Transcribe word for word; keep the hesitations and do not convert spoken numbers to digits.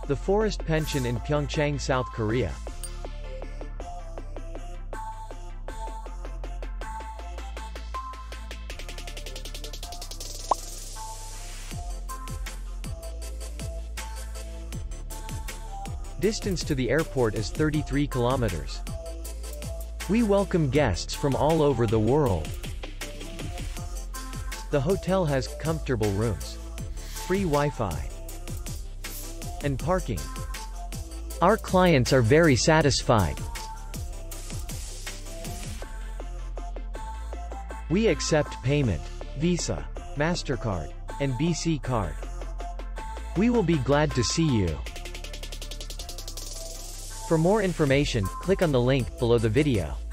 The Forest Pension in Pyeongchang, South Korea. Distance to the airport is thirty-three kilometers. We welcome guests from all over the world. The hotel has comfortable rooms, free Wi-Fi, and parking. Our clients are very satisfied. We accept payment, Visa, MasterCard, and B C card. We will be glad to see you. For more information, click on the link below the video.